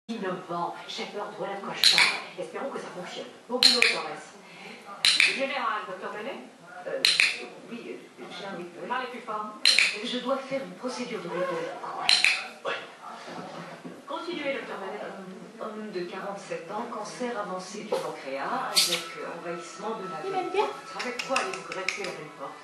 innovant. Shepard, voilà de quoi je parle. Espérons que ça fonctionne. Bon boulot, Torres. Général, docteur Menet. Oui, j'ai Parlez plus fort. Je dois faire une procédure de méthode. Continuez, docteur Menet. Homme de 47 ans, cancer avancé du pancréas, avec envahissement de la Il veine aime bien. porte. Avec quoi allez-vous greffer la veine porte?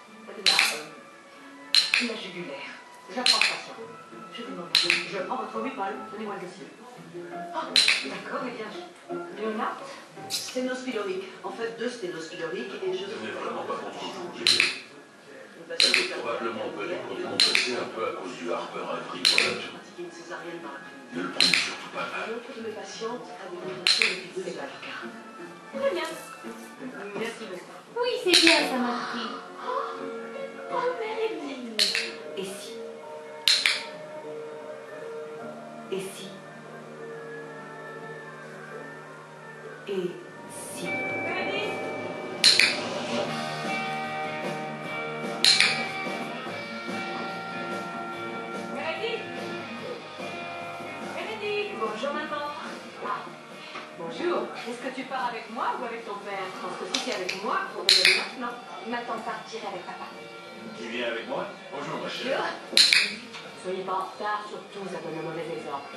La jugulaire. J'apprends le patient. Je prends votre Wipol. Donnez-moi le dossier. Ah, d'accord, eh bien, Léonard. Sténospylorique. En fait, 2 sténospyloriques et je... Ce n'est vraiment pas contre vous, j'ai probablement opéré pour décompresser un peu à cause du Harper Ivory College. pratiqué une césarienne dans la clinique. Ne le prenez surtout pas mal. L'autre de mes patientes a des migrations depuis 2 C'est pas étages. le cas. Très bien. Merci beaucoup. Oui, c'est bien, ça m'a pris. Oh, Meredith. Et si? Et si? Et si? Meredith. Meredith. Meredith. Bonjour, maman. Ah. Bonjour. Est-ce que tu pars avec moi ou avec ton père? Parce que si c'est avec moi, on va y aller maintenant. Maintenant, partirai avec papa. Qui vient avec moi? Bonjour, ma chère. Soyez pas en retard, surtout, ça donne un mauvais exemple.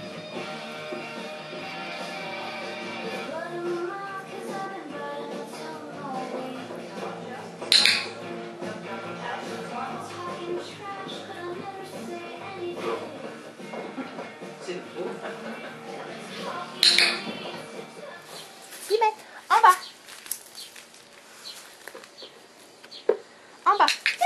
C'est faux. Y mettre en bas. En bas.